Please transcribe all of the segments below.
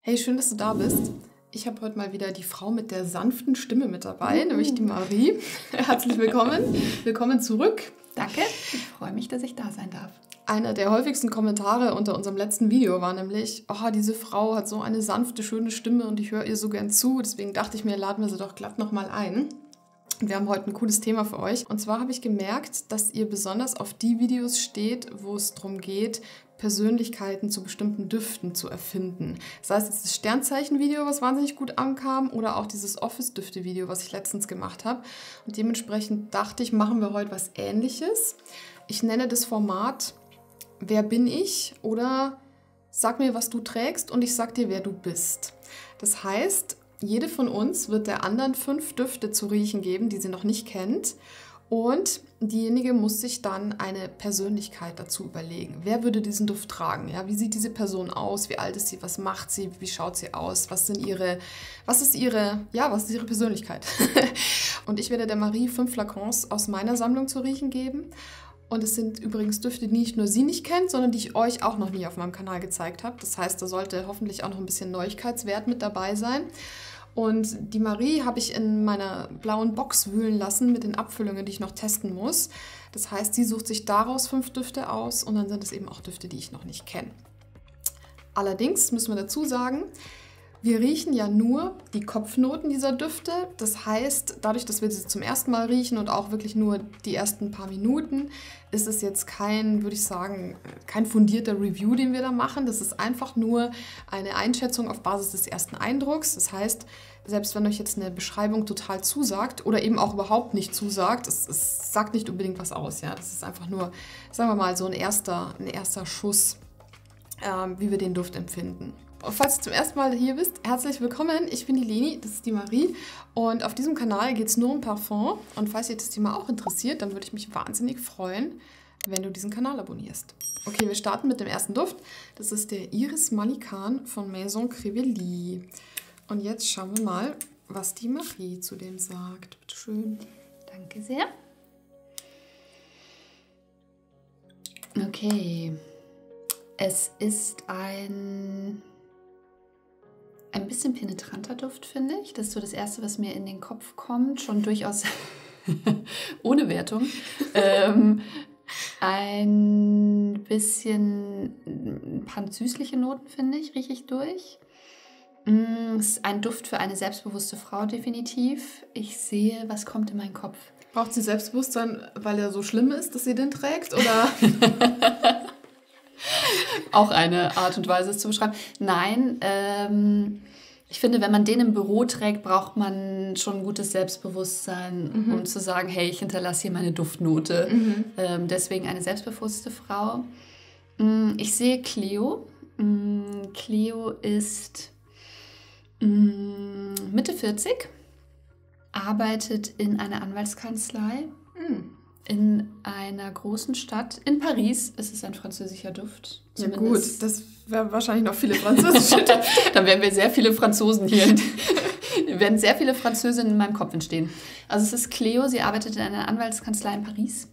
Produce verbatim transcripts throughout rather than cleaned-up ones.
Hey, schön, dass du da bist. Ich habe heute mal wieder die Frau mit der sanften Stimme mit dabei, mhm. nämlich die Marie. Herzlich willkommen. Willkommen zurück. Danke. Ich freue mich, dass ich da sein darf. Einer der häufigsten Kommentare unter unserem letzten Video war nämlich, oh, diese Frau hat so eine sanfte, schöne Stimme und ich höre ihr so gern zu. Deswegen dachte ich mir, laden wir sie doch glatt nochmal ein. Und wir haben heute ein cooles Thema für euch. Und zwar habe ich gemerkt, dass ihr besonders auf die Videos steht, wo es darum geht, Persönlichkeiten zu bestimmten Düften zu erfinden. Das heißt, das Sternzeichen-Video, was wahnsinnig gut ankam, oder auch dieses Office-Düfte-Video, was ich letztens gemacht habe. Und dementsprechend dachte ich, machen wir heute was Ähnliches. Ich nenne das Format Wer bin ich? Oder sag mir, was du trägst und ich sag dir, wer du bist. Das heißt, jede von uns wird der anderen fünf Düfte zu riechen geben, die sie noch nicht kennt. Und diejenige muss sich dann eine Persönlichkeit dazu überlegen. Wer würde diesen Duft tragen? Ja, wie sieht diese Person aus? Wie alt ist sie? Was macht sie? Wie schaut sie aus? Was sind ihre, was ist ihre, ja, was ist ihre Persönlichkeit? Und ich werde der Marie fünf Flakons aus meiner Sammlung zu riechen geben. Und es sind übrigens Düfte, die nicht nur sie nicht kennt, sondern die ich euch auch noch nie auf meinem Kanal gezeigt habe. Das heißt, da sollte hoffentlich auch noch ein bisschen Neuigkeitswert mit dabei sein. Und die Marie habe ich in meiner blauen Box wühlen lassen mit den Abfüllungen, die ich noch testen muss. Das heißt, sie sucht sich daraus fünf Düfte aus und dann sind es eben auch Düfte, die ich noch nicht kenne. Allerdings müssen wir dazu sagen, wir riechen ja nur die Kopfnoten dieser Düfte. Das heißt, dadurch, dass wir sie zum ersten Mal riechen und auch wirklich nur die ersten paar Minuten, ist es jetzt kein, würde ich sagen, kein fundierter Review, den wir da machen. Das ist einfach nur eine Einschätzung auf Basis des ersten Eindrucks. Das heißt, selbst wenn euch jetzt eine Beschreibung total zusagt oder eben auch überhaupt nicht zusagt, es, es sagt nicht unbedingt was aus. Ja? Das ist einfach nur, sagen wir mal, so ein erster, ein erster Schuss, ähm, wie wir den Duft empfinden. Falls du zum ersten Mal hier bist, herzlich willkommen. Ich bin die Leni, das ist die Marie und auf diesem Kanal geht es nur um Parfum. Und falls dich das Thema auch interessiert, dann würde ich mich wahnsinnig freuen, wenn du diesen Kanal abonnierst. Okay, wir starten mit dem ersten Duft. Das ist der Iris Malikan von Maison Crivelli. Und jetzt schauen wir mal, was die Marie zu dem sagt. Bitte schön. Danke sehr. Okay. Es ist ein... Ein bisschen penetranter Duft, finde ich. Das ist so das Erste, was mir in den Kopf kommt. Schon durchaus ohne Wertung. ähm, ein bisschen ein paar süßliche Noten, finde ich, rieche ich durch. Es ist ein Duft für eine selbstbewusste Frau, definitiv. Ich sehe, was kommt in meinen Kopf. Braucht sie Selbstbewusstsein, weil er so schlimm ist, dass sie den trägt? Oder... Auch eine Art und Weise, es zu beschreiben. Nein, ähm, ich finde, wenn man den im Büro trägt, braucht man schon ein gutes Selbstbewusstsein, mhm. um zu sagen, hey, ich hinterlasse hier meine Duftnote. Mhm. Ähm, deswegen eine selbstbewusste Frau. Ich sehe Cleo. Cleo ist Mitte vierzig, arbeitet in einer Anwaltskanzlei. Mhm. In einer großen Stadt. In Paris ist es ein französischer Duft. Ja gut, das wären wahrscheinlich noch viele französische Düfte. Dann werden wir sehr viele Franzosen hier. werden sehr viele Französinnen in meinem Kopf entstehen. Also es ist Cleo, sie arbeitet in einer Anwaltskanzlei in Paris.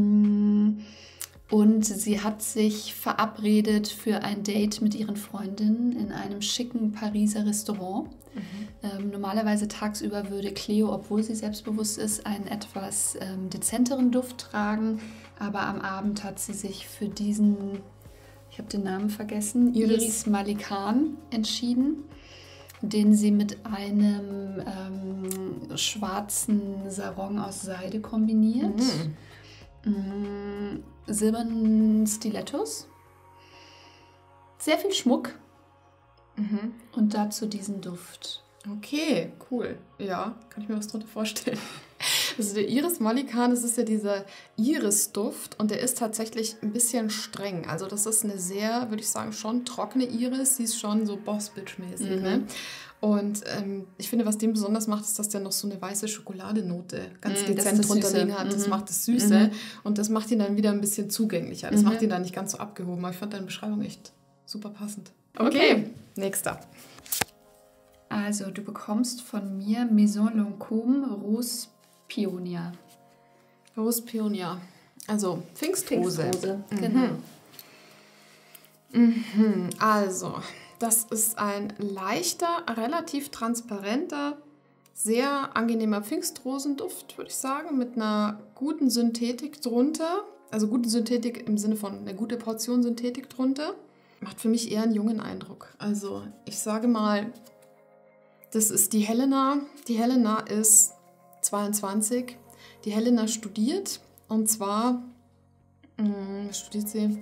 Und sie hat sich verabredet für ein Date mit ihren Freundinnen in einem schicken Pariser Restaurant. Mhm. Ähm, normalerweise tagsüber würde Cleo, obwohl sie selbstbewusst ist, einen etwas ähm, dezenteren Duft tragen. Aber am Abend hat sie sich für diesen, ich habe den Namen vergessen, Iris, Iris Malikan entschieden, den sie mit einem ähm, schwarzen Sarong aus Seide kombiniert. Mhm. Silbernen Stilettos, sehr viel Schmuck mhm. und dazu diesen Duft. Okay, cool. Ja, kann ich mir was drunter vorstellen. Also der Iris Malikan, das ist ja dieser Iris-Duft und der ist tatsächlich ein bisschen streng. Also das ist eine sehr, würde ich sagen, schon trockene Iris. Sie ist schon so Boss-Bitch-mäßig. Mhm. Ne? Und ähm, ich finde, was den besonders macht, ist, dass der noch so eine weiße Schokoladenote ganz mm, dezent drunter liegen hat. Das mhm. macht das Süße mhm. und das macht ihn dann wieder ein bisschen zugänglicher. Das mhm. macht ihn dann nicht ganz so abgehoben. Aber ich fand deine Beschreibung echt super passend. Okay, okay. Nächster. Also du bekommst von mir Maison Lancôme Rose Pionia. Rose Pionia. Also Pfingstrose. Pfingstrose, genau. Mhm. Mhm. Also... Das ist ein leichter, relativ transparenter, sehr angenehmer Pfingstrosenduft, würde ich sagen, mit einer guten Synthetik drunter. Also gute Synthetik im Sinne von eine gute Portion Synthetik drunter. Macht für mich eher einen jungen Eindruck. Also ich sage mal, das ist die Helena. Die Helena ist zweiundzwanzig. Die Helena studiert und zwar, mh, was studiert sie?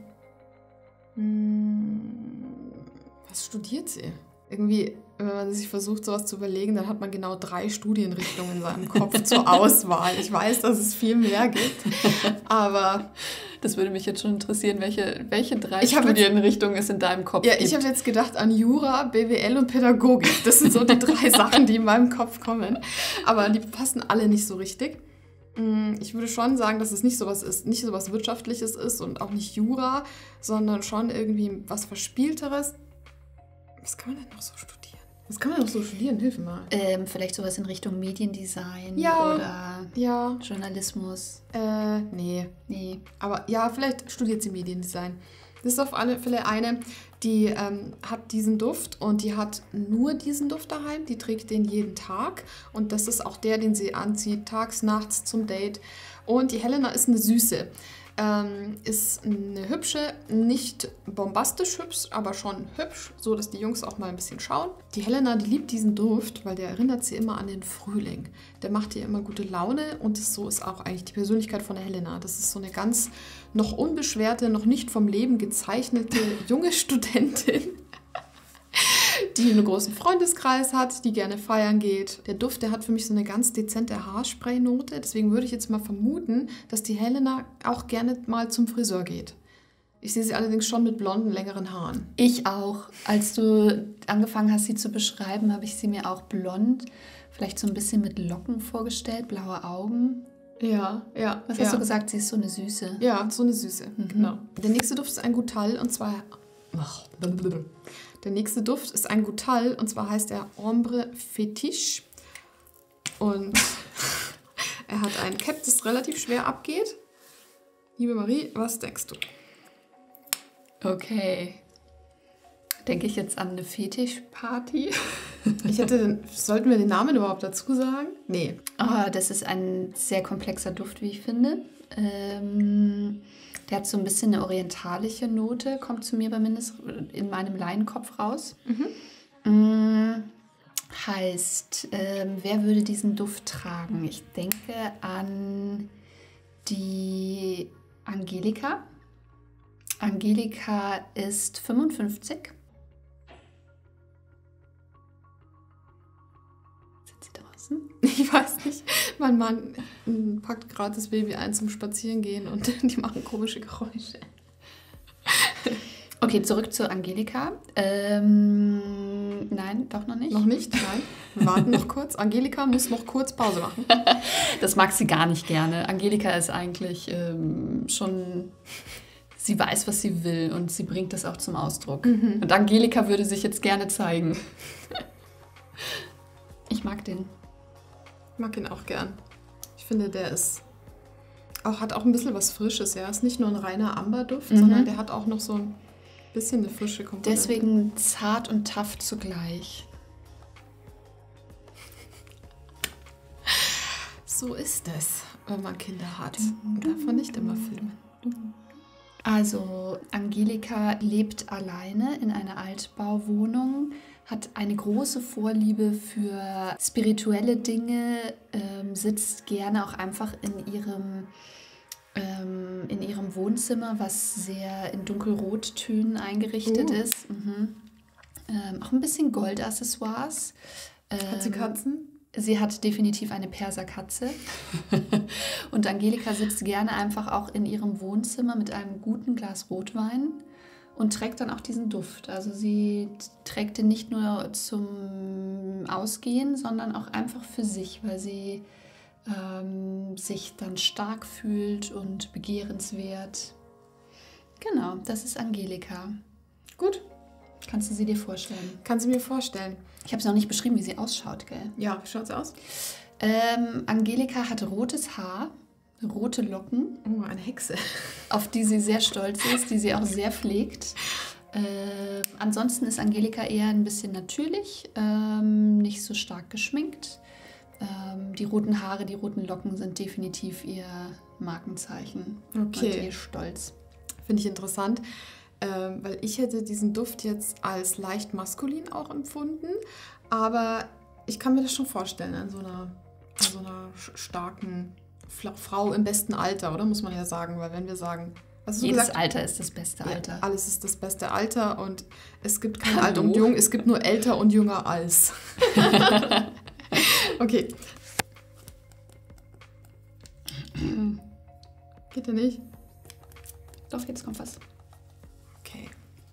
Mh, was studiert sie? Irgendwie, wenn man sich versucht, sowas zu überlegen, dann hat man genau drei Studienrichtungen in seinem Kopf zur Auswahl. Ich weiß, dass es viel mehr gibt, aber... Das würde mich jetzt schon interessieren, welche, welche drei Ich hab jetzt- Studienrichtungen es in deinem Kopf Ja, gibt. ich habe jetzt gedacht an Jura, B W L und Pädagogik. Das sind so die drei Sachen, die in meinem Kopf kommen. Aber die passen alle nicht so richtig. Mm, Ich würde schon sagen, dass es nicht sowas ist, nicht sowas Wirtschaftliches ist und auch nicht Jura, sondern schon irgendwie was Verspielteres. Was kann man denn noch so studieren? Was kann man noch so studieren? Hilf mir mal. ähm, vielleicht sowas in Richtung Mediendesign Ja. oder Ja, Journalismus. äh, nee. Nee. Aber ja, vielleicht studiert sie Mediendesign. Das ist auf alle Fälle eine, die ähm, hat diesen Duft und die hat nur diesen Duft daheim. Die trägt den jeden Tag und das ist auch der, den sie anzieht, tags, nachts zum Date. Und die Helena ist eine Süße. Ähm, ist eine hübsche, nicht bombastisch hübsch, aber schon hübsch, so dass die Jungs auch mal ein bisschen schauen. Die Helena, die liebt diesen Duft, weil der erinnert sie immer an den Frühling. Der macht ihr immer gute Laune und das, so ist auch eigentlich die Persönlichkeit von der Helena. Das ist so eine ganz noch unbeschwerte, noch nicht vom Leben gezeichnete junge Studentin, die einen großen Freundeskreis hat, die gerne feiern geht. Der Duft, der hat für mich so eine ganz dezente Haarspray-Note. Deswegen würde ich jetzt mal vermuten, dass die Helena auch gerne mal zum Friseur geht. Ich sehe sie allerdings schon mit blonden, längeren Haaren. Ich auch. Als du angefangen hast, sie zu beschreiben, habe ich sie mir auch blond, vielleicht so ein bisschen mit Locken vorgestellt, blaue Augen. Ja, ja. Was ja. hast du gesagt? Sie ist so eine Süße. Ja, so eine Süße, genau. Der nächste Duft ist ein Gutall und zwar... Der nächste Duft ist ein Gutall und zwar heißt er Ombre Fetiche. Und er hat ein Cap, das relativ schwer abgeht. Liebe Marie, was denkst du? Okay. Denke ich jetzt an eine Fetischparty? Ich hätte, sollten wir den Namen überhaupt dazu sagen? Nee. Ah, das ist ein sehr komplexer Duft, wie ich finde. Ähm, der hat so ein bisschen eine orientalische Note, kommt zu mir zumindest in meinem Laienkopf raus. Mm, heißt, ähm, wer würde diesen Duft tragen? Ich denke an die Angelika. Angelika ist fünfundfünfzig. Sind sie draußen? Ich weiß nicht. Mein Mann mm, packt gerade das Baby ein zum Spazierengehen und die machen komische Geräusche. Okay, zurück zu Angelika. Ähm, nein, doch noch nicht. Noch nicht? Nein. Wir warten noch kurz. Angelika muss noch kurz Pause machen. Das mag sie gar nicht gerne. Angelika ist eigentlich ähm, schon... Sie weiß, was sie will und sie bringt das auch zum Ausdruck. Mhm. Und Angelika würde sich jetzt gerne zeigen. Ich mag den. Ich mag ihn auch gern. Ich finde, der ist auch, hat auch ein bisschen was Frisches. Ja, ist nicht nur ein reiner Amberduft, Mhm. sondern der hat auch noch so ein bisschen eine frische Komponente. Deswegen zart und tough zugleich. So ist es, wenn man Kinder hat. Und darf man nicht immer filmen. Also Angelika lebt alleine in einer Altbauwohnung, hat eine große Vorliebe für spirituelle Dinge, ähm, sitzt gerne auch einfach in ihrem, ähm, in ihrem Wohnzimmer, was sehr in dunkelrottönen eingerichtet Uh. ist. Mhm. Ähm, auch ein bisschen Goldaccessoires. Hat sie Ähm, Katzen? Sie hat definitiv eine Perserkatze. Und Angelika sitzt gerne einfach auch in ihrem Wohnzimmer mit einem guten Glas Rotwein und trägt dann auch diesen Duft. Also sie trägt den nicht nur zum Ausgehen, sondern auch einfach für sich, weil sie ähm, sich dann stark fühlt und begehrenswert. Genau, das ist Angelika. Gut, Kannst du sie dir vorstellen? kann sie mir vorstellen. Ich habe es noch nicht beschrieben, wie sie ausschaut, gell? Ja, wie schaut's aus? Ähm, Angelika hat rotes Haar, rote Locken, Oh, eine Hexe. auf die sie sehr stolz ist, die sie auch sehr pflegt. Äh, ansonsten ist Angelika eher ein bisschen natürlich, ähm, nicht so stark geschminkt. Ähm, die roten Haare, die roten Locken sind definitiv ihr Markenzeichen Okay. und ihr Stolz. Finde ich interessant, ähm, weil ich hätte diesen Duft jetzt als leicht maskulin auch empfunden, aber ich kann mir das schon vorstellen an so einer, an so einer sch- starken Fla- Frau im besten Alter, oder? Muss man ja sagen, weil wenn wir sagen, was hast du Jedes gesagt? Alter ist das beste Alter. Ja, alles ist das beste Alter und es gibt kein Hallo. Alt und Jung, es gibt nur älter und jünger als. Okay. Geht ja nicht? Doch, jetzt kommt was. Okay.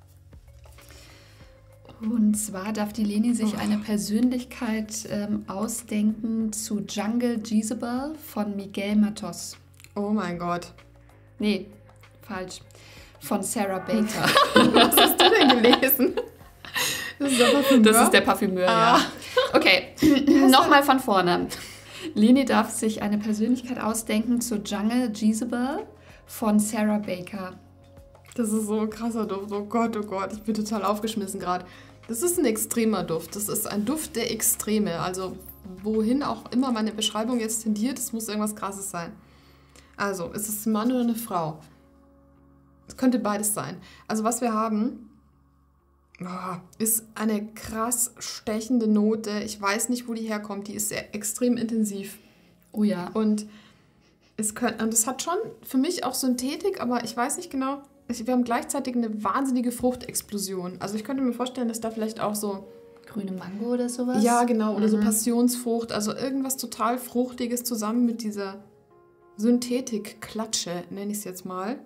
Und zwar darf die Leni sich Oh. eine Persönlichkeit ähm, ausdenken zu Jungle Jezebel von Miguel Matos. Oh mein Gott. Nee, falsch. Von Sarah Baker. Was hast du denn gelesen? Das ist der Parfümeur? Das ist der Parfümeur, Ah. ja. Okay, nochmal von vorne. Leni darf sich eine Persönlichkeit ausdenken zu Jungle Jezebel von Sarah Baker. Das ist so ein krasser Duft. Oh Gott, oh Gott, ich bin total aufgeschmissen gerade. Das ist ein extremer Duft. Das ist ein Duft der Extreme. Also wohin auch immer meine Beschreibung jetzt tendiert, es muss irgendwas Krasses sein. Also, ist es ein Mann oder eine Frau? Es könnte beides sein. Also was wir haben, oh, ist eine krass stechende Note. Ich weiß nicht, wo die herkommt. Die ist sehr extrem intensiv. Oh ja. Und es, könnt, und es hat schon für mich auch Synthetik, aber ich weiß nicht genau. Ich, wir haben gleichzeitig eine wahnsinnige Fruchtexplosion. Also ich könnte mir vorstellen, dass da vielleicht auch so, Grüne Mango oder sowas? ja genau, oder so Mhm. Passionsfrucht, also irgendwas total Fruchtiges zusammen mit dieser Synthetik-Klatsche, nenne ich es jetzt mal.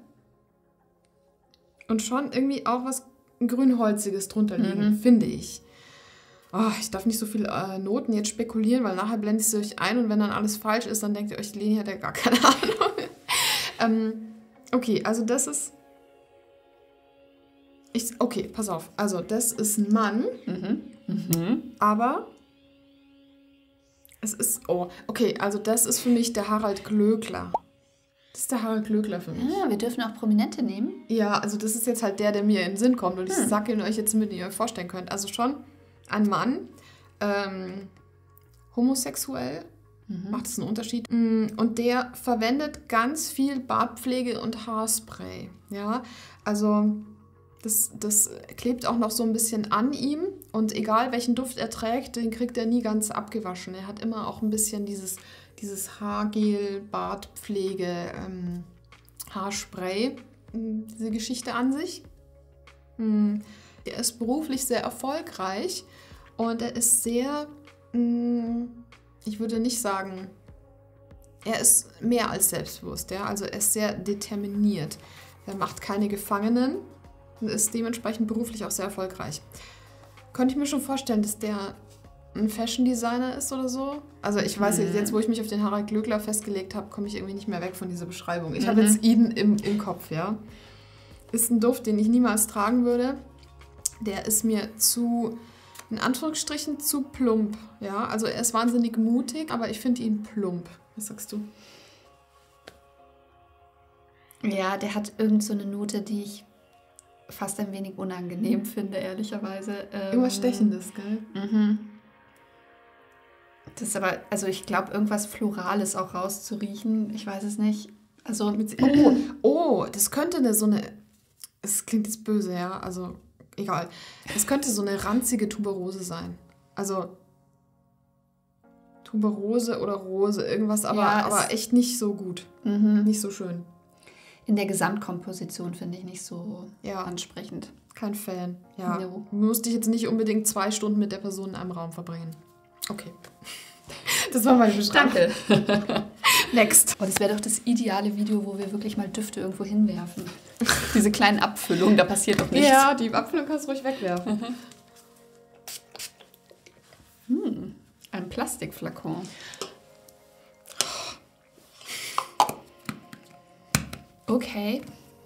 Und schon irgendwie auch was Grünholziges drunter liegen, Mhm. finde ich. Oh, ich darf nicht so viel äh, Noten jetzt spekulieren, weil nachher blendet es euch ein und wenn dann alles falsch ist, dann denkt ihr euch, die Leni hat ja gar keine Ahnung. ähm, okay, also das ist... Ich, okay, pass auf. Also das ist ein Mann, Mhm. Mhm. aber es ist... Oh, okay, also das ist für mich der Harald Glöckler. Das ist der Harald Glöckler für mich. Ah, wir dürfen auch Prominente nehmen. Ja, also das ist jetzt halt der, der mir in den Sinn kommt und ich Hm. sage ihn euch jetzt, damit ihr euch vorstellen könnt. Also schon ein Mann, ähm, homosexuell, Mhm. macht es einen Unterschied. Mm, Und der verwendet ganz viel Bartpflege und Haarspray. Ja, also das, das klebt auch noch so ein bisschen an ihm und egal welchen Duft er trägt, den kriegt er nie ganz abgewaschen. Er hat immer auch ein bisschen dieses, dieses Haargel, Bartpflege, ähm, Haarspray, mm, diese Geschichte an sich. Mm, Er ist beruflich sehr erfolgreich und er ist sehr, mm, ich würde nicht sagen, er ist mehr als selbstbewusst, ja? Also er ist sehr determiniert. Er macht keine Gefangenen und ist dementsprechend beruflich auch sehr erfolgreich. Könnte ich mir schon vorstellen, dass der ein Fashion Designer ist oder so? Also ich weiß Mhm. jetzt, jetzt, wo ich mich auf den Harald Glöckler festgelegt habe, komme ich irgendwie nicht mehr weg von dieser Beschreibung. Ich Mhm. habe jetzt ihn im, im Kopf, ja. Ist ein Duft, den ich niemals tragen würde. Der ist mir zu, in Anführungsstrichen, zu plump. Ja, also er ist wahnsinnig mutig, aber ich finde ihn plump. Was sagst du? Ja, der hat irgend so eine Note, die ich fast ein wenig unangenehm finde, ehrlicherweise. Ähm, Irgendwas Stechendes, gell? Mhm. Das ist aber, also ich glaube, irgendwas Florales auch rauszuriechen. Ich weiß es nicht. Also, Mit, oh, oh, das könnte eine, so eine, es klingt jetzt böse, ja, also egal. Es könnte so eine ranzige Tuberose sein. Also Tuberose oder Rose, irgendwas, aber, Ja, es- aber echt nicht so gut. mhm. Nicht so schön. In der Gesamtkomposition finde ich nicht so Ja. ansprechend. Kein Fan. Ja. No. Musste ich jetzt nicht unbedingt zwei Stunden mit der Person in einem Raum verbringen. Okay. Das war meine Beschreibung. Danke. Next. Oh, das wäre doch das ideale Video, wo wir wirklich mal Düfte irgendwo hinwerfen. Diese kleinen Abfüllungen, da passiert doch nichts. Ja, die Abfüllung kannst du ruhig wegwerfen. Hm, ein Plastikflakon. Okay,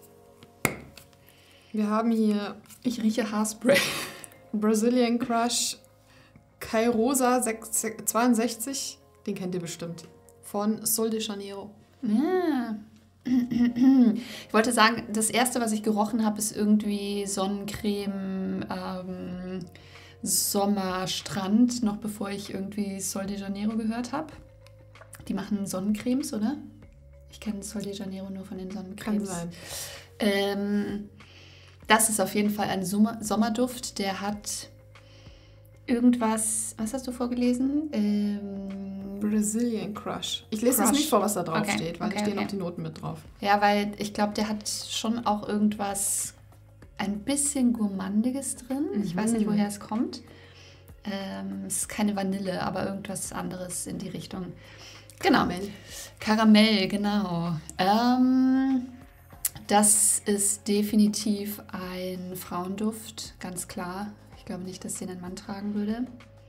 Wir haben hier ich rieche Haarspray. Brazilian Crush Kairosa zweiundsechzig. Den kennt ihr bestimmt. Von Sol de Janeiro. Ja, Ich wollte sagen, das erste, was ich gerochen habe, ist irgendwie Sonnencreme, ähm, Sommerstrand, noch bevor ich irgendwie Sol de Janeiro gehört habe. Die machen Sonnencremes, oder? Ich kenne Sol de Janeiro nur von den Sonnencremes. Kann sein. Ähm, das ist auf jeden Fall ein Sommer Sommerduft, der hat irgendwas, was hast du vorgelesen? Ähm, Brazilian Crush. Ich lese Crush. jetzt nicht vor, was da drauf Okay, steht, weil okay, da stehen okay. auch die Noten mit drauf. Ja, weil ich glaube, der hat schon auch irgendwas ein bisschen Gourmandiges drin. Ich Mhm. weiß nicht, woher es kommt. Ähm, es ist keine Vanille, aber irgendwas anderes in die Richtung. Genau. Karamell. Karamell, genau. Ähm, das ist definitiv ein Frauenduft, ganz klar. Ich glaube nicht, dass den ein Mann tragen würde.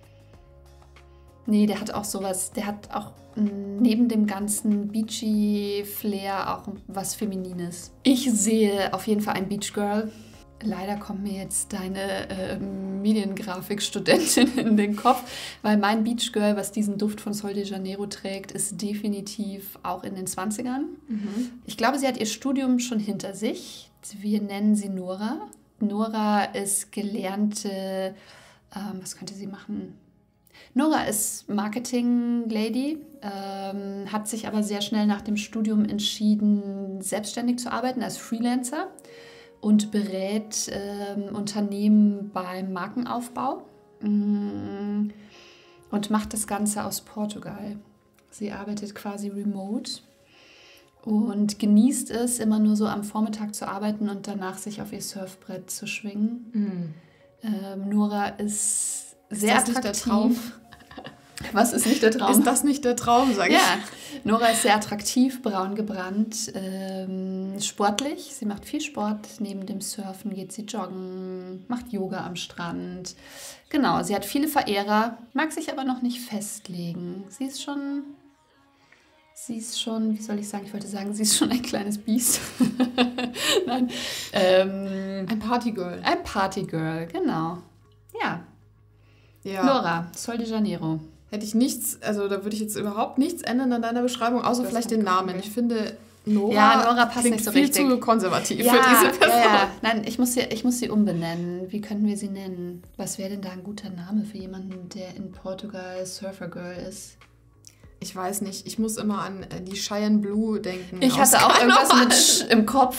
Nee, der hat auch sowas, der hat auch neben dem ganzen Beachy-Flair auch was Feminines. Ich sehe auf jeden Fall ein Beach Girl. Leider kommt mir jetzt deine äh, Mediengrafikstudentin in den Kopf, weil mein Beach Girl, was diesen Duft von Sol de Janeiro trägt, ist definitiv auch in den zwanzigern. Mhm. Ich glaube, sie hat ihr Studium schon hinter sich. Wir nennen sie Nora. Nora ist gelernte, ähm, was könnte sie machen? Nora ist Marketing-Lady, ähm, hat sich aber sehr schnell nach dem Studium entschieden, selbstständig zu arbeiten als Freelancer und berät ähm, Unternehmen beim Markenaufbau mm, und macht das Ganze aus Portugal. Sie arbeitet quasi remote und genießt es, immer nur so am Vormittag zu arbeiten und danach sich auf ihr Surfbrett zu schwingen. Mhm. Ähm, Nora ist Ist sehr das nicht der attraktiv. Traum? Was ist nicht der Traum? Ist das nicht der Traum, sag ich? Ja, Nora ist sehr attraktiv, braun gebrannt, ähm, sportlich. Sie macht viel Sport. Neben dem Surfen geht sie joggen, macht Yoga am Strand. Genau, sie hat viele Verehrer, mag sich aber noch nicht festlegen. Sie ist schon, sie ist schon, wie soll ich sagen, ich wollte sagen, sie ist schon ein kleines Biest. Nein, ähm, Ein Partygirl. ein Partygirl, genau. Ja, Ja. Nora, Sol de Janeiro. Hätte ich nichts, also da würde ich jetzt überhaupt nichts ändern an deiner Beschreibung, außer Das vielleicht ist den kein Namen. Problem. Ich finde, Nora, Ja, Nora passt klingt nicht so viel richtig. zu konservativ Ja, für diese Person. ja, ja. Nein, ich muss, sie, ich muss sie umbenennen. Wie könnten wir sie nennen? Was wäre denn da ein guter Name für jemanden, der in Portugal Surfer Girl ist? Ich weiß nicht, ich muss immer an äh, die Cheyenne Blue denken. Ich aus hatte auch irgendwas Karneval. mit Sch im Kopf.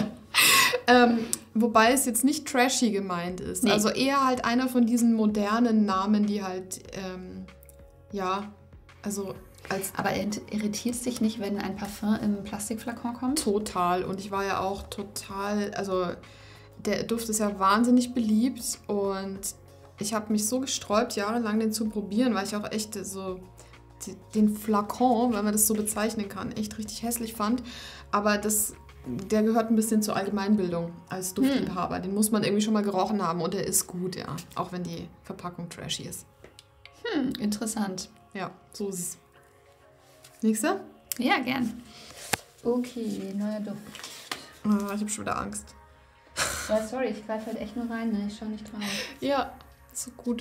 ähm, Wobei es jetzt nicht trashy gemeint ist. Nee. Also eher halt einer von diesen modernen Namen, die halt, ähm, ja, also als Aber irritiert es dich nicht, wenn ein Parfum im Plastikflakon kommt? total. Und ich war ja auch total, also der Duft ist ja wahnsinnig beliebt und ich habe mich so gesträubt, jahrelang den zu probieren, weil ich auch echt so die- den Flakon, wenn man das so bezeichnen kann, echt richtig hässlich fand. Aber das, der gehört ein bisschen zur Allgemeinbildung als Duftliebhaber. Den muss man irgendwie schon mal gerochen haben und der ist gut, ja. Auch wenn die Verpackung trashy ist. Hm, interessant. Ja, so ist es. Nächster? Ja, gern. Okay, neuer Duft. Ah, ich habe schon wieder Angst. Ja, sorry, ich greife halt echt nur rein, ne? Ich schaue nicht drauf. Ja, so gut.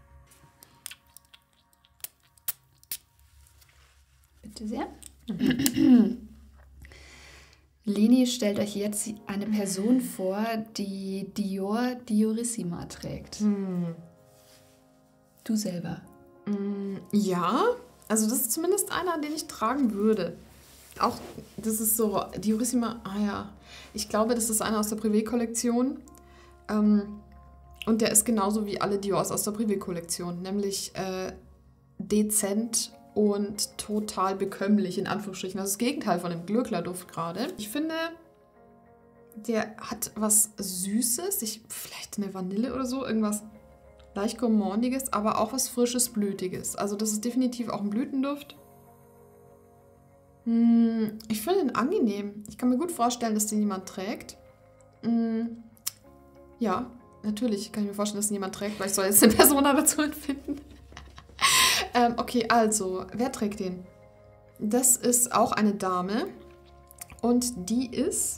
Bitte sehr. Leni stellt euch jetzt eine Person vor, die Dior Diorissima trägt. Hm. Du selber. Mm, Ja, also das ist zumindest einer, den ich tragen würde. Auch, das ist so, Diorissima, ah ja, ich glaube, das ist einer aus der Privé-Kollektion. Ähm, und der ist genauso wie alle Diors aus der Privé-Kollektion, nämlich äh, dezent und total bekömmlich, in Anführungsstrichen. Das ist das Gegenteil von dem Glöckler-Duft gerade. Ich finde, der hat was Süßes, ich, vielleicht eine Vanille oder so, irgendwas leicht gourmandiges, aber auch was frisches, blütiges. Also das ist definitiv auch ein Blütenduft. Hm, Ich finde ihn angenehm. Ich kann mir gut vorstellen, dass den jemand trägt. Hm, Ja, natürlich kann ich mir vorstellen, dass den jemand trägt, weil ich soll jetzt eine Persona dazu empfinden. ähm, okay, also, wer trägt den? Das ist auch eine Dame und die ist...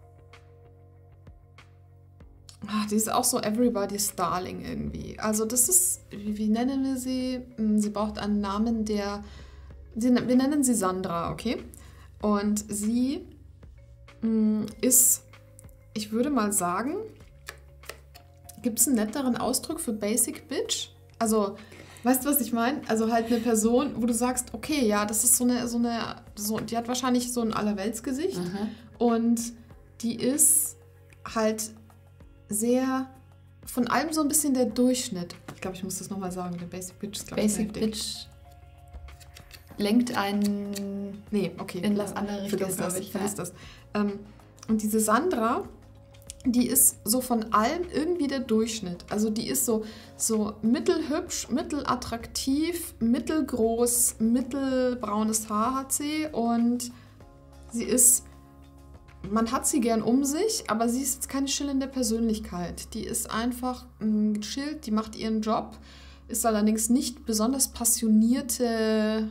Ah, die ist auch so Everybody's Darling irgendwie. Also das ist, wie, wie nennen wir sie? Hm, Sie braucht einen Namen, der... Sie, wir nennen sie Sandra, okay? Und sie ist, ich würde mal sagen, gibt es einen netteren Ausdruck für Basic Bitch? Also, weißt du, was ich meine? Also halt eine Person, wo du sagst, okay, ja, das ist so eine, so eine, so, die hat wahrscheinlich so ein Allerweltsgesicht Mhm. und die ist halt sehr, von allem so ein bisschen der Durchschnitt. Ich glaube, ich muss das nochmal sagen, der Basic Bitch ist, glaube ich, Basic heftig. Bitch lenkt einen Nee, okay. in was andere Richtung, Vergiss das, glaube ich. vergiss das. Ähm, und diese Sandra, die ist so von allem irgendwie der Durchschnitt. Also die ist so, so mittelhübsch, mittelattraktiv, mittelgroß, mittelbraunes Haar hat sie und sie ist, man hat sie gern um sich, aber sie ist jetzt keine schillernde Persönlichkeit. Die ist einfach mh, gechillt, die macht ihren Job, ist allerdings nicht besonders passionierte,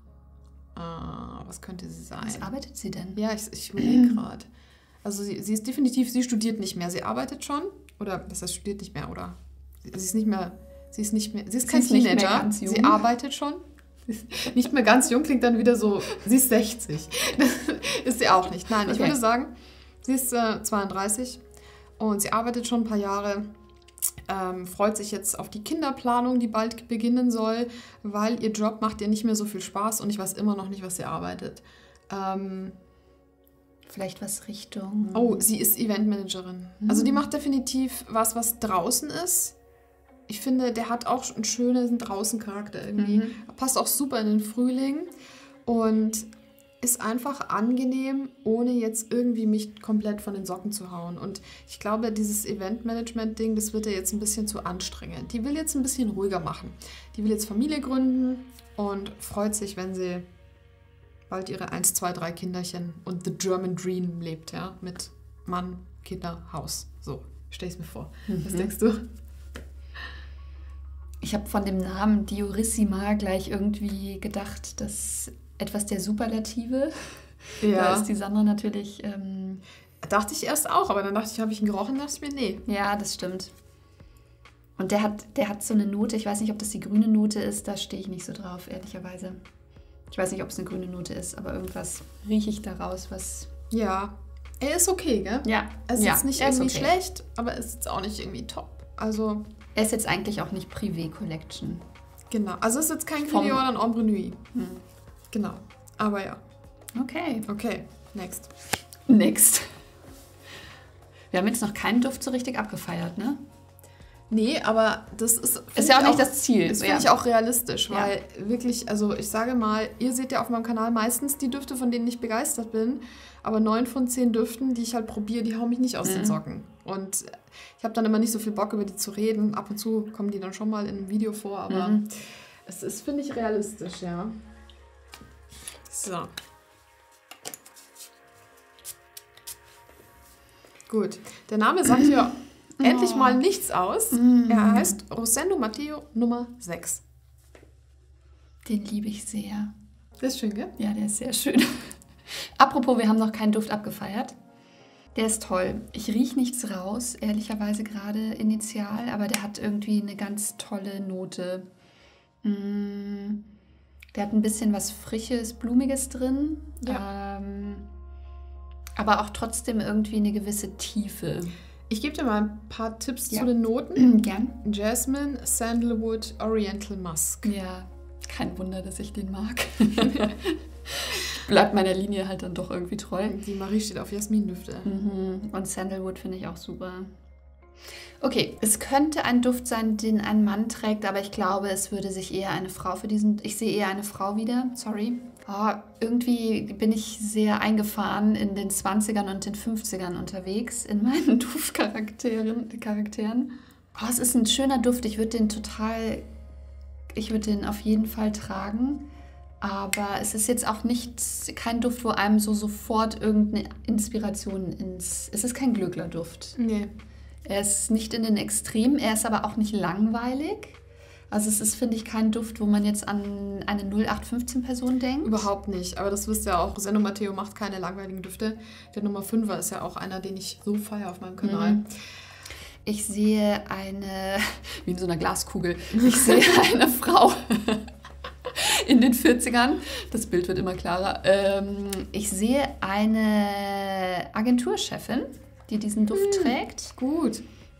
äh, was könnte sie sein? Was arbeitet sie denn? Ja, ich, ich überlege gerade. Also sie, sie ist definitiv, sie studiert nicht mehr. Sie arbeitet schon. Oder das heißt, studiert nicht mehr, oder? Sie, sie ist nicht mehr, sie ist nicht mehr, sie ist Sie kein ist nicht mehr Teenager. ganz jung. Sie arbeitet schon. Sie ist nicht mehr ganz jung, klingt dann wieder so, sie ist sechzig. Ist sie auch nicht. Nein, ich Okay. würde sagen, sie ist äh, zweiunddreißig und sie arbeitet schon ein paar Jahre. Ähm, freut sich jetzt auf die Kinderplanung, die bald beginnen soll, weil ihr Job macht ihr nicht mehr so viel Spaß und ich weiß immer noch nicht, was sie arbeitet. Ähm, Vielleicht was Richtung... Oh, sie ist Eventmanagerin. Also die macht definitiv was, was draußen ist. Ich finde, der hat auch einen schönen Draußencharakter irgendwie. Mhm. Passt auch super in den Frühling und ist einfach angenehm, ohne jetzt irgendwie mich komplett von den Socken zu hauen. Und ich glaube, dieses Eventmanagement-Ding, das wird ihr jetzt ein bisschen zu anstrengend. Die will jetzt ein bisschen ruhiger machen. Die will jetzt Familie gründen und freut sich, wenn sie bald ihre eins, zwei, drei Kinderchen und the German Dream lebt, ja, mit Mann, Kinder, Haus. So, stell ich's mir vor. Was Mhm. denkst du? Ich habe von dem Namen Diorissima gleich irgendwie gedacht, dass etwas der Superlative. Da ist die Sandra natürlich... Ähm, Dachte ich erst auch, aber dann dachte ich, habe ich ihn gerochen, dachte ich mir, nee. ja, das stimmt. Und der hat, der hat so eine Note, ich weiß nicht, ob das die grüne Note ist, da stehe ich nicht so drauf, ehrlicherweise. Ich weiß nicht, ob es eine grüne Note ist, aber irgendwas rieche ich daraus, was... Ja, er ist okay, gell? Ja, Es ist ja, jetzt nicht er ist irgendwie okay. schlecht, aber es ist jetzt auch nicht irgendwie top. Also, Er ist jetzt eigentlich auch nicht Privé Collection. genau. Also es ist jetzt kein Vom- Video oder ein Ombre Nuit. Hm. Genau. Aber ja. Okay. Okay, next. Next. Wir haben jetzt noch keinen Duft so richtig abgefeiert, ne? Nee, aber das ist... find Ist ja auch ich nicht das Ziel. Das finde Ja. ich auch realistisch, Ja. weil wirklich, also ich sage mal, ihr seht ja auf meinem Kanal meistens die Düfte, von denen ich begeistert bin, aber neun von zehn Düften, die ich halt probiere, die hauen mich nicht aus Mhm. den Socken. Und ich habe dann immer nicht so viel Bock, über die zu reden. Ab und zu kommen die dann schon mal in einem Video vor, aber Mhm. es ist, finde ich, realistisch, ja. So. Gut, der Name sagt ja endlich Oh. mal nichts aus. Mhm. Er heißt Rosendo Matteo Nummer sechs. Den liebe ich sehr. Das ist schön, gell? Ja, der ist sehr schön. Apropos, wir haben noch keinen Duft abgefeiert. Der ist toll. Ich rieche nichts raus, ehrlicherweise gerade initial, aber der hat irgendwie eine ganz tolle Note. Mm, Der hat ein bisschen was Frisches, Blumiges drin, Ja. ähm, aber auch trotzdem irgendwie eine gewisse Tiefe. Ich gebe dir mal ein paar Tipps Ja. zu den Noten. Gern? Jasmine, Sandalwood, Oriental Musk. Ja, kein Wunder, dass ich den mag. Bleibt meiner Linie halt dann doch irgendwie treu. Die Marie steht auf Jasmindüfte. Mhm. Und Sandalwood finde ich auch super. Okay, es könnte ein Duft sein, den ein Mann trägt, aber ich glaube, es würde sich eher eine Frau für diesen... Ich sehe eher eine Frau wieder, sorry. Oh, irgendwie bin ich sehr eingefahren in den zwanzigern und den fünfzigern unterwegs, in meinen Duftcharakteren. Charakteren. Oh, es ist ein schöner Duft, ich würde den total... Ich würde den auf jeden Fall tragen. Aber es ist jetzt auch nicht kein Duft, wo einem so sofort irgendeine Inspiration ins... Es ist kein Glöckler-Duft. Nee. Er ist nicht in den Extremen, er ist aber auch nicht langweilig. Also es ist, finde ich, kein Duft, wo man jetzt an eine null acht fünfzehn Person denkt. Überhaupt nicht. Aber das wisst ihr auch, Rosendo Matteo macht keine langweiligen Düfte. Der Nummer fünfer ist ja auch einer, den ich so feiere auf meinem Kanal. Mhm. Ich sehe eine, wie in so einer Glaskugel, ich sehe eine Frau. in den vierzigern. Das Bild wird immer klarer. Ähm, ich sehe eine Agenturchefin, die diesen Duft hm, trägt. Gut.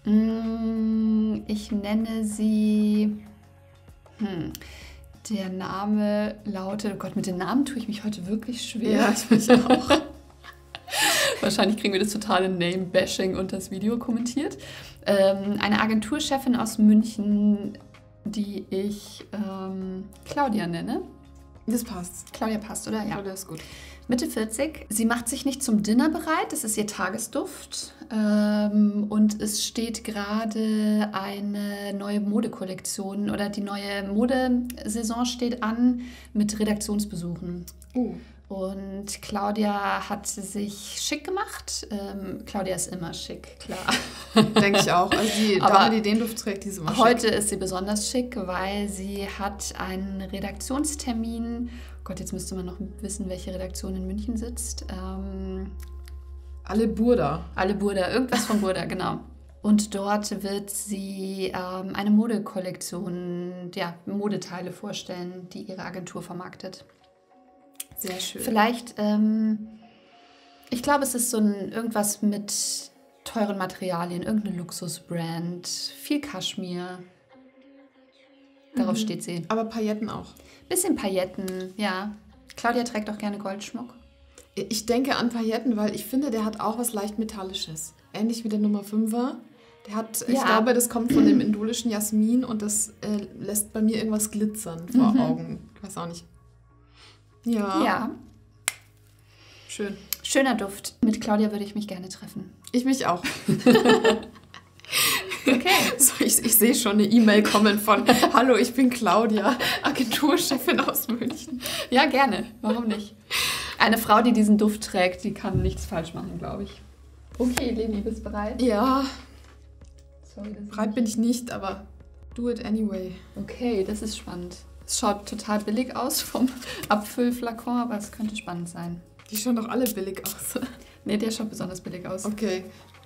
Ich nenne sie... Hm, der Name lautet... Oh Gott, mit den Namen tue ich mich heute wirklich schwer. Ja, ich mich auch. Wahrscheinlich kriegen wir das totale Name-Bashing unter das Video kommentiert. Ähm, eine Agenturchefin aus München, die ich ähm, Claudia nenne. Das passt. Claudia passt, oder? Ja. Claudia ist gut. Mitte vierzig. Sie macht sich nicht zum Dinner bereit. Das ist ihr Tagesduft. Ähm, und es steht gerade eine neue Modekollektion oder die neue Modesaison steht an mit Redaktionsbesuchen. Uh. Und Claudia hat sich schick gemacht. Ähm, Claudia ist immer schick, klar. Denke ich auch. Also die Dame, die den Duft trägt, die ist immer schick. Heute ist sie besonders schick, weil sie hat einen Redaktionstermin. Gott, jetzt müsste man noch wissen, welche Redaktion in München sitzt. Ähm, Alle Burda. Alle Burda, irgendwas von Burda, genau. Und dort wird sie ähm, eine Modekollektion, ja, Modeteile vorstellen, die ihre Agentur vermarktet. Sehr schön. Vielleicht, ähm, ich glaube, es ist so ein irgendwas mit teuren Materialien, irgendeine Luxusbrand, viel Kaschmir. Darauf mhm. steht sie. Aber Pailletten auch. Bisschen Pailletten, ja. Claudia trägt auch gerne Goldschmuck. Ich denke an Pailletten, weil ich finde, der hat auch was leicht Metallisches. Ähnlich wie der Nummer fünfer. Der hat, ja. Ich glaube, das kommt von dem indolischen Jasmin und das äh, lässt bei mir irgendwas glitzern vor mhm. Augen. Ich weiß auch nicht. Ja. Ja. Schön. Schöner Duft. Mit Claudia würde ich mich gerne treffen. Ich mich auch. Okay. So, ich, ich sehe schon eine E-Mail kommen von Hallo, ich bin Claudia, Agenturchefin aus München. Ja, gerne. Warum nicht? Eine Frau, die diesen Duft trägt, die kann nichts falsch machen, glaube ich. Okay, Leni, bist du bereit? Ja. Sorry, das bereit bin ich nicht, aber do it anyway. Okay, das ist spannend. Es schaut total billig aus vom Abfüllflakon, aber es könnte spannend sein. Die schauen doch alle billig aus. Nee, der schaut besonders billig aus. Okay.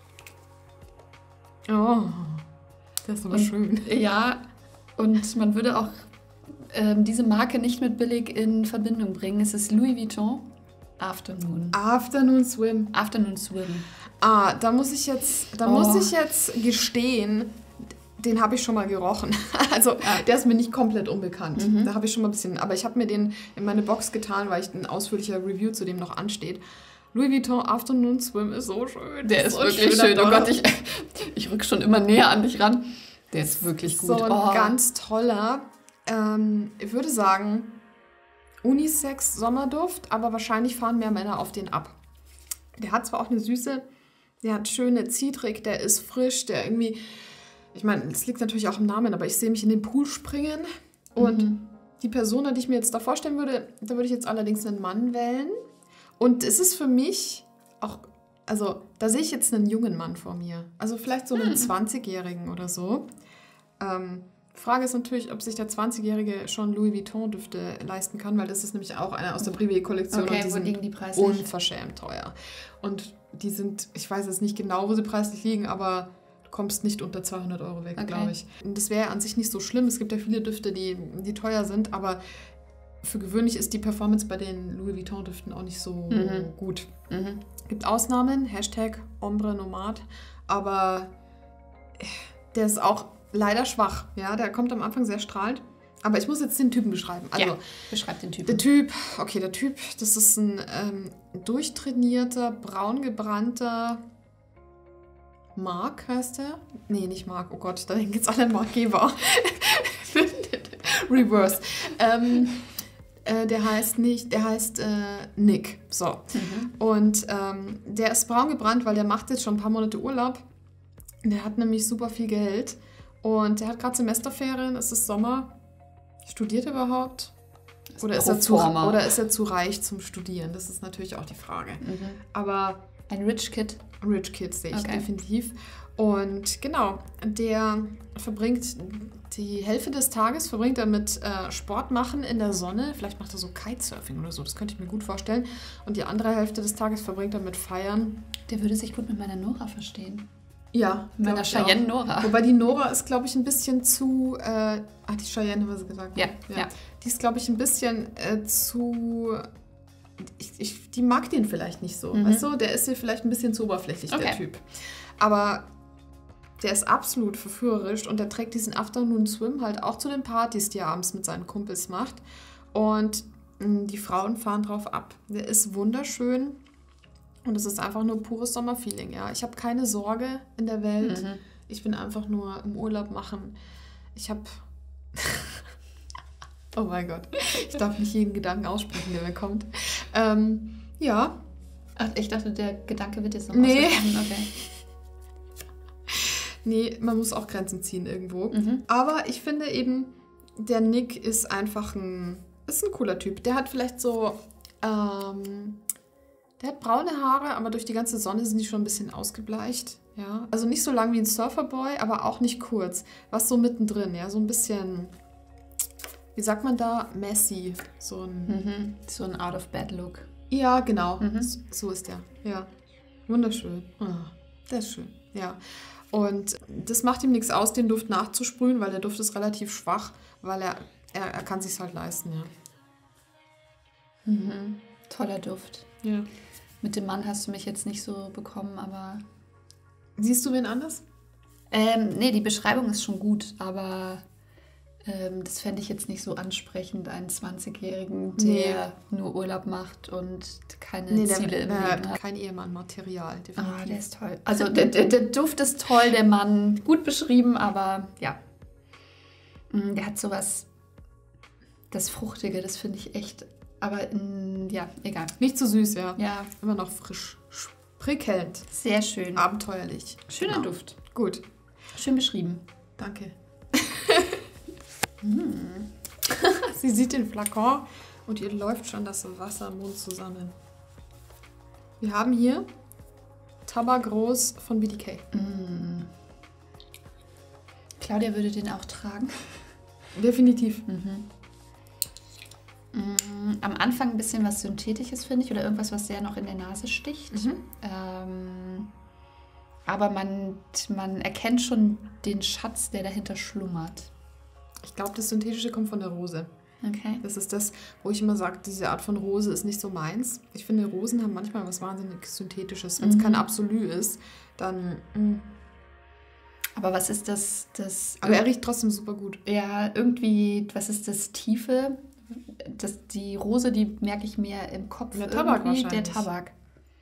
Oh, der ist aber und, schön. Ja, und man würde auch ähm, diese Marke nicht mit billig in Verbindung bringen. Es ist Louis Vuitton Afternoon. Afternoon Swim. Afternoon Swim. Ah, da muss ich jetzt, da oh. muss ich jetzt gestehen, den habe ich schon mal gerochen. Also, ah. der ist mir nicht komplett unbekannt. Mhm. Da habe ich schon mal ein bisschen, aber ich habe mir den in meine Box getan, weil ich ein ausführlicher Review zu dem noch ansteht. Louis Vuitton Afternoon Swim ist so schön. Der ist, ist wirklich schön. Oh Gott, ich, ich rück schon immer näher an dich ran. Der ist wirklich gut. So ein oh. ganz toller, ähm, ich würde sagen, Unisex-Sommerduft, aber wahrscheinlich fahren mehr Männer auf den ab. Der hat zwar auch eine Süße, der hat schöne Zitrik, der ist frisch, der irgendwie, ich meine, es liegt natürlich auch im Namen, aber ich sehe mich in den Pool springen. Und mhm. die Person, die ich mir jetzt da vorstellen würde, da würde ich jetzt allerdings einen Mann wählen. Und es ist für mich auch, also da sehe ich jetzt einen jungen Mann vor mir. Also vielleicht so einen hm. zwanzigjährigen oder so. Ähm, Frage ist natürlich, ob sich der zwanzigjährige schon Louis Vuitton-Düfte leisten kann, weil das ist nämlich auch einer aus der Privé-Kollektion okay, und die wo sind liegen die preislich? Unverschämt teuer. Und die sind, ich weiß jetzt nicht genau, wo sie preislich liegen, aber du kommst nicht unter zweihundert Euro weg, okay. glaube ich. Und das wäre an sich nicht so schlimm. Es gibt ja viele Düfte, die, die teuer sind, aber für gewöhnlich ist die Performance bei den Louis Vuitton-Düften auch nicht so mhm. gut. Mhm. Gibt Ausnahmen, Hashtag Ombre Nomad, aber der ist auch leider schwach. Ja, der kommt am Anfang sehr strahlend. Aber ich muss jetzt den Typen beschreiben. Also, ja, beschreib den Typen. Der Typ, okay, der Typ, das ist ein ähm, durchtrainierter, braun gebrannter Mark, heißt der? Nee, nicht Mark, oh Gott, da denken jetzt alle Mark Geber. Reverse. Ähm, äh, der heißt nicht, der heißt äh, Nick. So. Mhm. Und ähm, der ist braun gebrannt, weil der macht jetzt schon ein paar Monate Urlaub. Der hat nämlich super viel Geld. Und der hat gerade Semesterferien, es ist Sommer. Studiert er überhaupt? Oder ist er, zu, oder ist er zu reich zum Studieren? Das ist natürlich auch die Frage. Mhm. Aber ein Rich Kid? Rich Kid sehe ich okay. definitiv. Und genau, der verbringt die Hälfte des Tages verbringt er mit äh, Sport machen in der Sonne. Vielleicht macht er so Kitesurfing oder so, das könnte ich mir gut vorstellen. Und die andere Hälfte des Tages verbringt er mit Feiern. Der würde sich gut mit meiner Nora verstehen. Ja. Meiner Cheyenne Nora. Wobei die Nora ist, glaube ich, ein bisschen zu... Äh, ah, die Cheyenne haben wir sie gesagt. Ja, ja. ja. Die ist, glaube ich, ein bisschen äh, zu... Ich, ich, die mag den vielleicht nicht so. Mhm. Weißt du, der ist hier vielleicht ein bisschen zu oberflächlich, okay. der Typ. Aber der ist absolut verführerisch und der trägt diesen Afternoon Swim halt auch zu den Partys, die er abends mit seinen Kumpels macht. Und mh, die Frauen fahren drauf ab. Der ist wunderschön. Und es ist einfach nur pures Sommerfeeling, ja. Ich habe keine Sorge in der Welt. Mhm. Ich bin einfach nur im Urlaub machen. Ich habe... oh mein Gott. Ich darf nicht jeden Gedanken aussprechen, der mir kommt. Ähm, ja. Ach, ich dachte, der Gedanke wird jetzt noch nee. ausgesprochen. Okay. Nee, man muss auch Grenzen ziehen irgendwo. Mhm. Aber ich finde eben, der Nick ist einfach ein... ist ein cooler Typ. Der hat vielleicht so... Ähm, Der hat braune Haare, aber durch die ganze Sonne sind die schon ein bisschen ausgebleicht. Ja? Also nicht so lang wie ein Surferboy, aber auch nicht kurz. Was so mittendrin, ja, so ein bisschen, wie sagt man da, messy. So ein, mhm. so ein Out-of-Bed-Look. Ja, genau. Mhm. So, so ist der. Ja, wunderschön. Oh, der ist schön, ja. Und das macht ihm nichts aus, den Duft nachzusprühen, weil der Duft ist relativ schwach, weil er, er, er kann sich's halt leisten, ja. Mhm. Toller Duft. Ja. Mit dem Mann hast du mich jetzt nicht so bekommen, aber... Siehst du wen anders? Ähm, nee, die Beschreibung ist schon gut, aber ähm, das fände ich jetzt nicht so ansprechend, einen zwanzigjährigen, der nee. nur Urlaub macht und keine nee, Ziele der, im äh, Leben hat. Kein Ehemann-Material, definitiv. Ah, der ist toll. Also der, der, der Duft ist toll, der Mann gut beschrieben, aber ja. Der hat sowas, das Fruchtige, das finde ich echt... Aber in, ja, egal. Nicht zu süß, ja. Ja. Immer noch frisch. Prickelnd. Sehr schön. Abenteuerlich. Schöner genau. Duft. Gut. Schön beschrieben. Danke. hm. Sie sieht den Flakon und ihr läuft schon das Wasser im Mund zusammen. Wir haben hier Tabak Rose von B D K. Mm. Claudia würde den auch tragen. Definitiv. Mhm. Am Anfang ein bisschen was Synthetisches, finde ich, oder irgendwas, was sehr noch in der Nase sticht. Mhm. Ähm, aber man, man erkennt schon den Schatz, der dahinter schlummert. Ich glaube, das Synthetische kommt von der Rose. Okay. Das ist das, wo ich immer sage, diese Art von Rose ist nicht so meins. Ich finde, Rosen haben manchmal was wahnsinnig Synthetisches. Wenn es mhm. kein Absolut ist, dann... Mh. Aber was ist das, das... Aber er riecht trotzdem super gut. Ja, irgendwie, was ist das Tiefe... Das, die Rose, die merke ich mir im Kopf. Der Tabak wahrscheinlich. Der Tabak.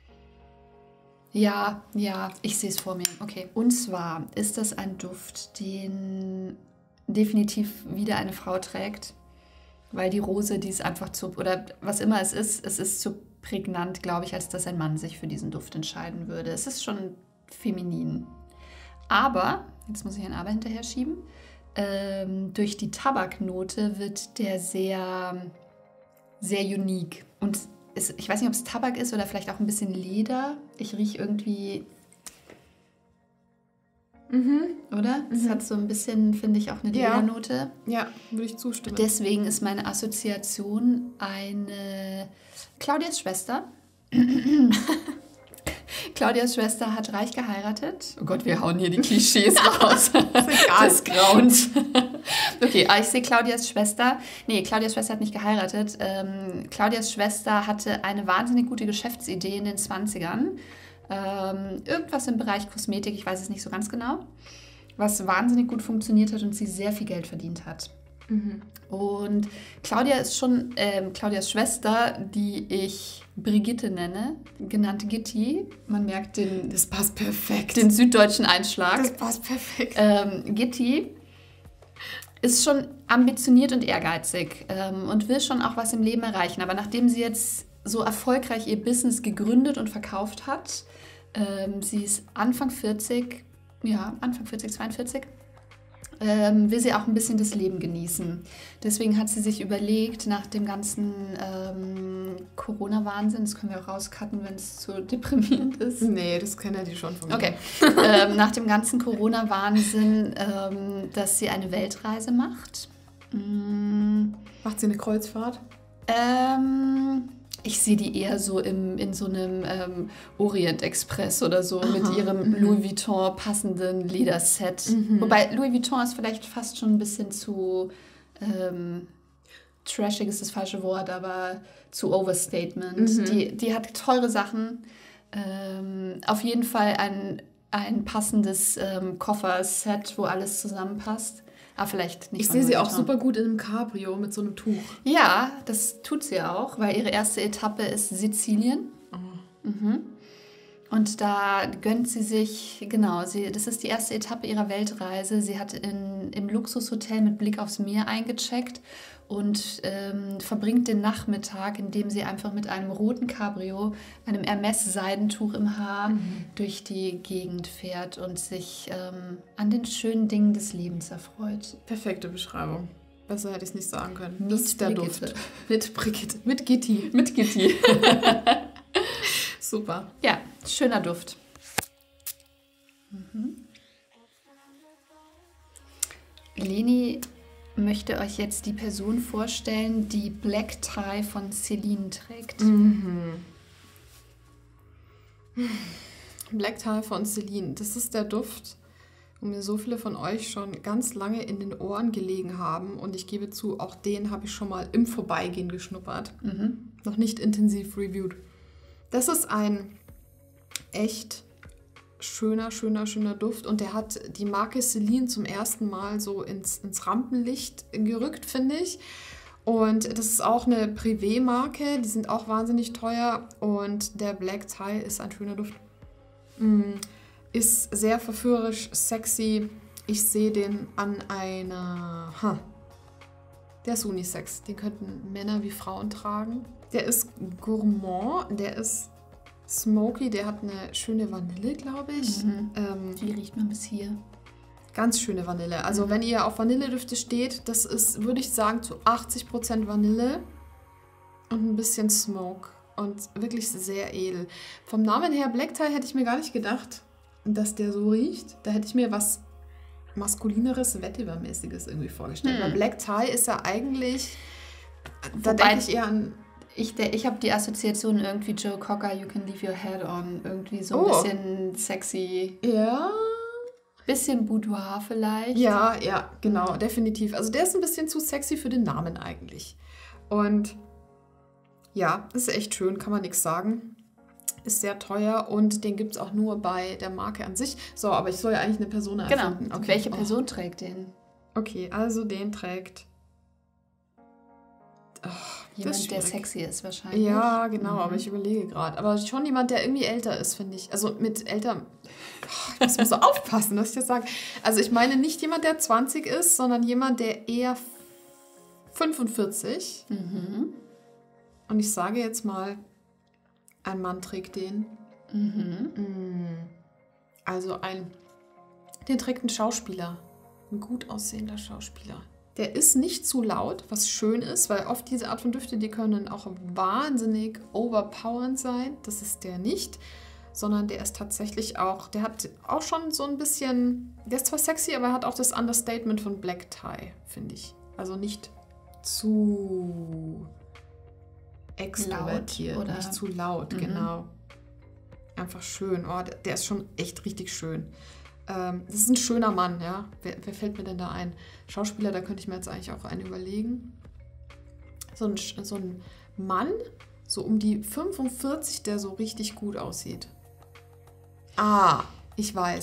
Ja, ja, ich sehe es vor mir. Okay. Und zwar ist das ein Duft, den definitiv wieder eine Frau trägt, weil die Rose, die ist einfach zu, oder was immer es ist, es ist zu prägnant, glaube ich, als dass ein Mann sich für diesen Duft entscheiden würde. Es ist schon feminin. Aber, jetzt muss ich ein Aber hinterher schieben, Ähm, durch die Tabaknote wird der sehr, sehr unique. Und es, ich weiß nicht, ob es Tabak ist oder vielleicht auch ein bisschen Leder. Ich rieche irgendwie... Mhm. Oder? Es mhm. hat so ein bisschen, finde ich, auch eine ja. Ledernote. Ja, würde ich zustimmen. Deswegen ist meine Assoziation eine Claudias Schwester. Claudias Schwester hat reich geheiratet. Oh Gott, wir hauen hier die Klischees raus. Das Grauens. Okay, aber ich sehe Claudias Schwester. Nee, Claudias Schwester hat nicht geheiratet. Ähm, Claudias Schwester hatte eine wahnsinnig gute Geschäftsidee in den zwanzigern. Ähm, irgendwas im Bereich Kosmetik, ich weiß es nicht so ganz genau. Was wahnsinnig gut funktioniert hat und sie sehr viel Geld verdient hat. Mhm. Und Claudia ist schon ähm, Claudias Schwester, die ich Brigitte nenne, genannt Gitti. Man merkt den, das passt perfekt. Den süddeutschen Einschlag. Das passt perfekt. Ähm, Gitti ist schon ambitioniert und ehrgeizig ähm, und will schon auch was im Leben erreichen. Aber nachdem sie jetzt so erfolgreich ihr Business gegründet und verkauft hat, ähm, sie ist Anfang vierzig, ja, Anfang vierzig, zweiundvierzig, Ähm, will sie auch ein bisschen das Leben genießen. Deswegen hat sie sich überlegt, nach dem ganzen ähm, Corona-Wahnsinn, das können wir auch rauscutten, wenn es zu deprimierend ist. Nee, das kennen ja die schon von mir. Okay. ähm, nach dem ganzen Corona-Wahnsinn, ähm, dass sie eine Weltreise macht. Mm. Macht sie eine Kreuzfahrt? Ähm, Ich sehe die eher so im, in so einem ähm, Orient Express oder so. Aha, mit ihrem mhm. Louis Vuitton passenden Lederset. Mhm. Wobei Louis Vuitton ist vielleicht fast schon ein bisschen zu... Ähm, trashig ist das falsche Wort, aber zu Overstatement. Mhm. Die, die hat teure Sachen. Ähm, auf jeden Fall ein, ein passendes ähm, Kofferset, wo alles zusammenpasst. Aber vielleicht nicht. Ich sehe sie auch super gut in einem Cabrio mit so einem Tuch. Ja, das tut sie auch, weil ihre erste Etappe ist Sizilien. Oh. Mhm. Und da gönnt sie sich, genau, sie, das ist die erste Etappe ihrer Weltreise. Sie hat in, im Luxushotel mit Blick aufs Meer eingecheckt und ähm, verbringt den Nachmittag, indem sie einfach mit einem roten Cabrio, einem Hermes-Seidentuch im Haar, mhm. durch die Gegend fährt und sich ähm, an den schönen Dingen des Lebens erfreut. Perfekte Beschreibung. Besser hätte ich es nicht sagen können. Mit das ist der Brigitte. Duft. Mit Brigitte. Mit Gitti. Mit Gitti. Super. Ja, schöner Duft. Mhm. Leni möchte euch jetzt die Person vorstellen, die Black Tie von Celine trägt. Mhm. Black Tie von Celine. Das ist der Duft, wo mir so viele von euch schon ganz lange in den Ohren gelegen haben. Und ich gebe zu, auch den habe ich schon mal im Vorbeigehen geschnuppert. Mhm. Noch nicht intensiv reviewed. Das ist ein echt schöner, schöner, schöner Duft. Und der hat die Marke Celine zum ersten Mal so ins, ins Rampenlicht gerückt, finde ich. Und das ist auch eine Privé-Marke. Die sind auch wahnsinnig teuer. Und der Black Tie ist ein schöner Duft. Mm, ist sehr verführerisch, sexy. Ich sehe den an einer... Huh. Der ist Unisex. Den könnten Männer wie Frauen tragen. Der ist gourmand, der ist smoky, der hat eine schöne Vanille, glaube ich. Mhm. Ähm, Die riecht man bis hier. Ganz schöne Vanille. Also mhm. wenn ihr auf Vanilledüfte steht, das ist, würde ich sagen, zu achtzig Prozent Vanille und ein bisschen Smoke. Und wirklich sehr edel. Vom Namen her Black Tie hätte ich mir gar nicht gedacht, dass der so riecht. Da hätte ich mir was maskulineres, Vetiver-mäßiges irgendwie vorgestellt. Mhm. Weil Black Tie ist ja eigentlich, da denke ich eher an... Ich, ich habe die Assoziation irgendwie Joe Cocker, You Can Leave Your Head On. Irgendwie so ein oh. bisschen sexy. Ja. Bisschen Boudoir vielleicht. Ja, ja, genau, mhm. definitiv. Also der ist ein bisschen zu sexy für den Namen eigentlich. Und ja, ist echt schön, kann man nichts sagen. Ist sehr teuer und den gibt es auch nur bei der Marke an sich. So, aber ich soll ja eigentlich eine Person erfinden. Genau. Okay. Welche oh. Person trägt den? Okay, also den trägt... Oh, jemand, der sexy ist wahrscheinlich. Ja, genau, mhm. aber ich überlege gerade. Aber schon jemand, der irgendwie älter ist, finde ich. Also mit älter... Oh, ich muss mal so aufpassen, was ich jetzt sage. Also ich meine nicht jemand, der zwanzig ist, sondern jemand, der eher fünfundvierzig. Mhm. Und ich sage jetzt mal, ein Mann trägt den. Mhm. Also ein... Den trägt ein Schauspieler. Ein gut aussehender Schauspieler. Der ist nicht zu laut, was schön ist, weil oft diese Art von Düfte, die können auch wahnsinnig overpowernd sein. Das ist der nicht, sondern der ist tatsächlich auch, der hat auch schon so ein bisschen, der ist zwar sexy, aber er hat auch das Understatement von Black Tie, finde ich. Also nicht zu extrovertiert, laut, oder? Nicht zu laut, mhm. genau. Einfach schön. Oh, der, der ist schon echt richtig schön. Das ist ein schöner Mann, ja. Wer, wer fällt mir denn da ein? Schauspieler, da könnte ich mir jetzt eigentlich auch einen überlegen. So ein, so ein Mann, so um die fünfundvierzig, der so richtig gut aussieht. Ah, ich weiß.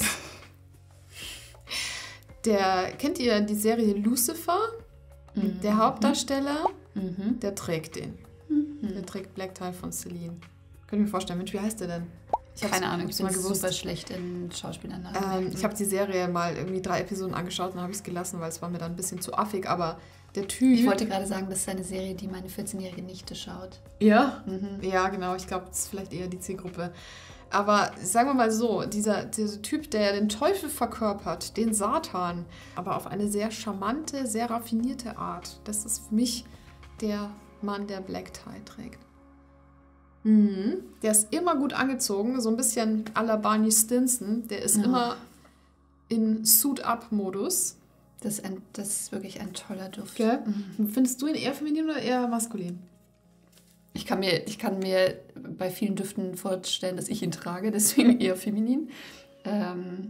Der, kennt ihr die Serie Lucifer? Mhm. Der Hauptdarsteller, mhm. der trägt den. Mhm. Der trägt Black Tie von Celine. Könnt ihr mir vorstellen, Mensch, wie heißt der denn? Ich Keine Ahnung, ich bin super schlecht in Schauspielern. Ähm, ich habe die Serie mal irgendwie drei Episoden angeschaut und habe es gelassen, weil es war mir dann ein bisschen zu affig, aber der Typ... Ich wollte gerade sagen, das ist eine Serie, die meine vierzehnjährige Nichte schaut. Ja? Mhm. Ja, genau, ich glaube, das ist vielleicht eher die Zielgruppe. Aber sagen wir mal so, dieser, dieser Typ, der den Teufel verkörpert, den Satan, aber auf eine sehr charmante, sehr raffinierte Art, das ist für mich der Mann, der Black Tie trägt. Mhm. Der ist immer gut angezogen, so ein bisschen à la Barney Stinson. Der ist ja. immer in Suit-Up-Modus. Das, das ist wirklich ein toller Duft. Okay. Mhm. Findest du ihn eher feminin oder eher maskulin? Ich kann mir, ich kann mir bei vielen Düften vorstellen, dass ich ihn trage, deswegen eher feminin. Ähm,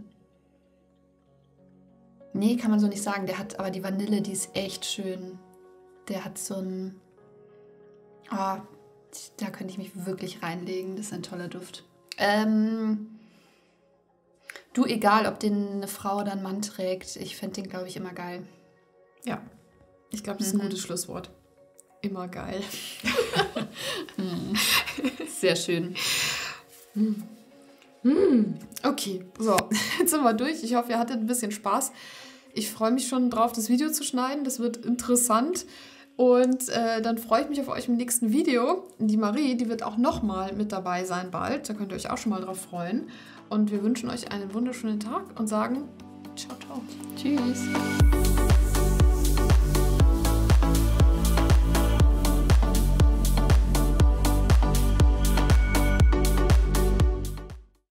nee, kann man so nicht sagen. Der hat aber die Vanille, die ist echt schön. Der hat so ein... Ah, da könnte ich mich wirklich reinlegen. Das ist ein toller Duft. Ähm, du, egal, ob den eine Frau oder ein Mann trägt, ich fände den, glaube ich, immer geil. Ja, ich glaube, das ist ein gutes Schlusswort. Immer geil. Sehr schön. Okay, so, jetzt sind wir durch. Ich hoffe, ihr hattet ein bisschen Spaß. Ich freue mich schon drauf, das Video zu schneiden. Das wird interessant. Und äh, dann freue ich mich auf euch im nächsten Video. Die Marie, die wird auch nochmal mit dabei sein bald. Da könnt ihr euch auch schon mal drauf freuen. Und wir wünschen euch einen wunderschönen Tag und sagen ciao, ciao. Tschüss.